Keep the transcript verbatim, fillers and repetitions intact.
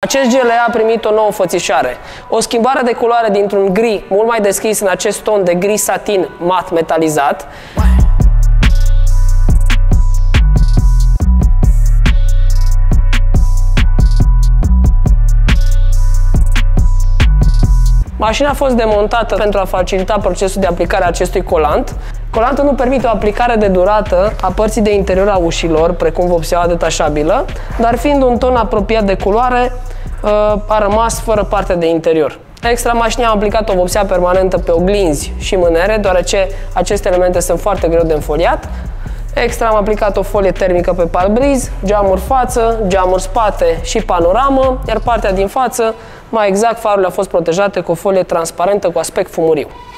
Acest G L E a primit o nouă fățișare, o schimbare de culoare dintr-un gri mult mai deschis în acest ton de gri satin mat metalizat. Mașina a fost demontată pentru a facilita procesul de aplicare a acestui colant. Colantul nu permite o aplicare de durată a părții de interior a ușilor, precum vopseaua detașabilă, dar fiind un ton apropiat de culoare, a rămas fără partea de interior. Extra, mașina a aplicat o vopsea permanentă pe oglinzi și mânere, deoarece aceste elemente sunt foarte greu de înfoliat. Extra, am aplicat o folie termică pe parbriz, geamuri față, geamuri spate și panoramă, iar partea din față, mai exact, farurile au fost protejate cu o folie transparentă cu aspect fumuriu.